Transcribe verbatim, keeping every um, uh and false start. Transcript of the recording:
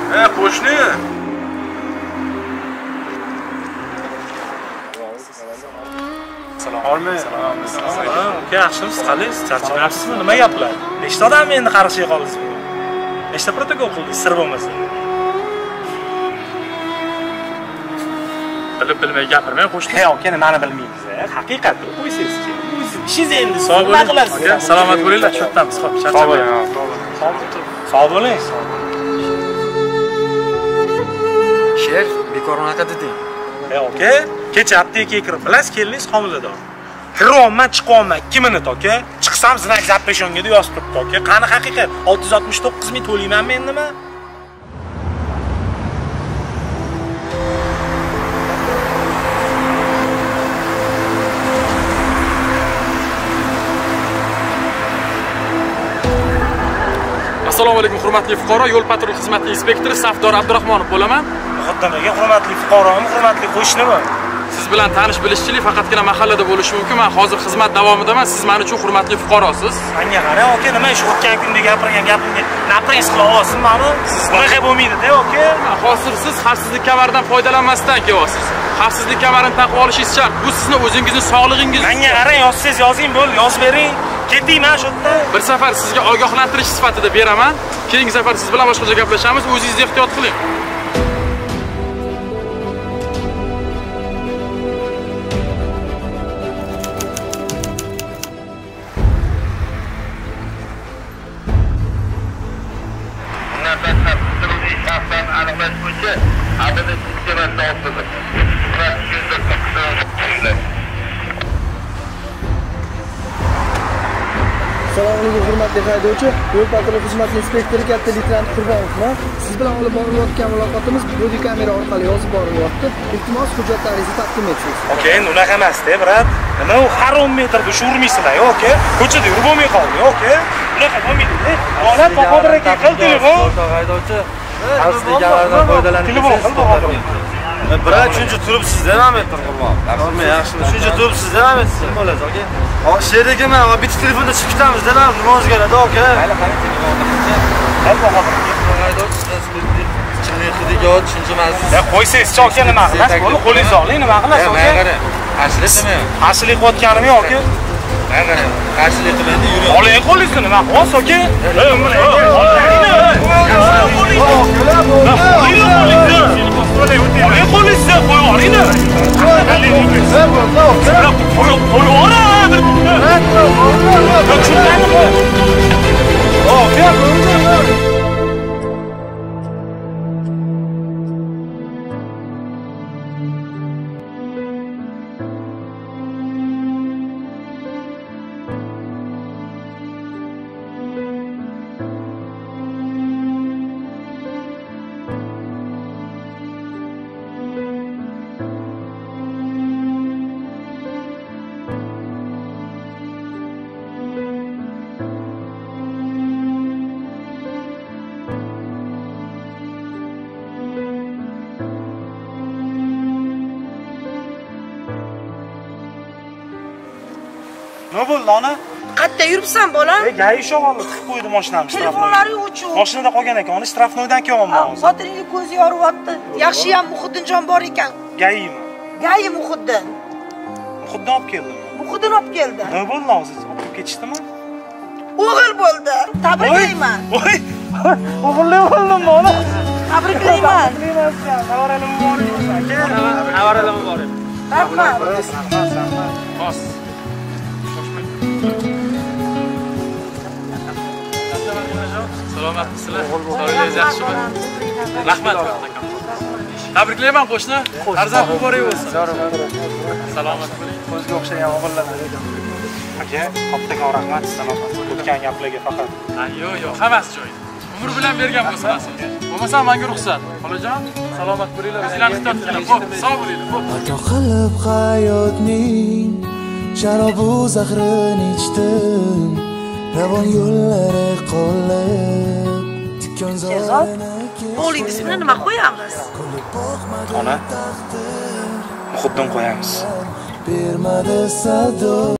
Ha, qo'shni. Salom alaykum. Aka, yaxshimisiz? Qalaysiz? Charchamayapsizmi? Nima gaplar? Nechta odam endi qarashiga qoldingiz? Nechta protokol qildingiz? Sir bo'lmasa. Bilib bilmay gapirmay qo'shni. He, aka, nimani bilmaysiz? Haqiqatni qo'ysangiz-chi. Ishingiz endi sog' nima qilasiz? Aka, salomat bo'linglar, tushunamiz. Xo'p, charchamayman. Sog' bo'ling. Sher, bekor unaqa deding. He, aka, kecha aptekaga kirib, bilasiz, keldingiz homilador. Kiryapman, chiqyapman ikki minut, aka. Chiqsam znak zapeshonga deb yozib turibdi, aka. Qani haqiqat? olti yuz oltmish to'qqiz ming to'laymanmi endi nima? Assalomu alaykum, hurmatli fuqaro, yo'l patrul xizmati inspektori Safdor Abdurahmonov bo'laman. Muqaddamaga hurmatli fuqaromi, hurmatli qo'shnimi? Siz bilan tanish bilishchilik faqatgina mahallada bo'lishi mumkin. Men hozir xizmat davomidaman. Siz men uchun hurmatli fuqarosiz. Menga qara, aka, nima ish o'tgan kunda gapirgan gapimga napres qila olsin meni? Bunaqa bo'lmaydi-da, aka. Hozir siz xavfsizlik kamaridan foydalanmasdan kelyapsiz. Xavfsizlik kamarini taqib olishingiz shart. Bu sizning o'zingizning sog'lig'ingiz. Menga qarang, yozsangiz yozing, bo'l, yozib bering. Ketdingmi shu yerda? Bir safar sizga ogohlantirish sifatida beraman. Keyingi safar siz bilan boshqacha gaplashamiz. O'zingizni ehtiyot qiling. Assalomu alaykum, hurmatli haydovchi. Yo'l patrul xizmati inspektori katta leytenant Qurbonovman. Siz bilan olib borilayotgan muloqotimiz body kamera orqali yozib borilyapti. Iltimos hujjatlaringizni taqdim etsangiz. Aka, endi unaqa emas-da, brat. Nima u har o'n metrda shu urmaysizlar, aka? Ko'chada yurib bo'lmay qoldi, aka. Unaqa bo'lmaydi-da. Holat Bahodir aka, qil telefon. Haydovchi xavfsizlik kamaridan foydalanib telefon qil Bahodir. Brat, shuncha turibsiz-da, Ahmet Qurmonov. Rahmat, yaxshi. Shuncha turibsiz-da, Ahmet. Nima bo'ladi, aka? Ha, sherika men bitta telefonda chiqib ketamiz-da, nima o'zgaradi, aka? Mayli, qarang telefonni. Qil Bahodir. Haydovchi chiqimli xidiga tushunchimasiz. Ya qo'ysangizchi, aka, nima qilasiz? Buni qo'lingizni oling, nima qilasiz, aka? Men qarang, qarshilikmi? Qarshilik qilayotganim yo'q, aka. Men qarang, qarshilik qilmaydi, yuring. Oling qo'lingizni, nima qilasiz, aka? Nima bo'ldi, ona? Qayerda yuribsan, bolam? E, gai shog'olni tiqib qo'ydi mashinamni. Telefonlari o'chib. Mashinada qolgan ekan, uni shtrafnoydan kelyapman hozir. Xotiningni ko'zi yoryapti. Yaxshi ham Muhiddinjon bor ekan. Gaimi? Gai Muhiddin. Muhiddin olib keldi. Muhiddin olib keldi. Nima bo'ldi hozir? Olib ketishdimi? O'g'il bo'ldi. Tabriklayman. Voy! O'g'illi bo'ldimmi, ona? Tabriklayman. Tavaralimi bor aka? Tavaralimi bor. Rahmat. Bos. Salomatmisizlar? Sog'ligingiz yaxshimi? Rahmat. Tabriklayman qo'shni. Farzand muborak bo'lsin. Salomat bo'ling. O'ziga o'xshagan o'g'illar. Aka, kattakon rahmat sizlarga. O'tgan gaplarga faqat. Ha, yo'q, yo'q, hammasi joyida. Umr bilan bergan bo'lsin aslida. Bo'lmasa menga ruxsat. Xolajon, salomat bo'linglar. O'zinglarni ehtiyot qiling. Xo'p, sog' bo'linglar. Xo'p. Ato qilib hayotning sharobu zahrini ichdim. Ravon yo'llari qolib tikonzorini O'g'ling ismini nima qo'yamiz? Ona, Muhiddin qo'yamiz. bermadi sado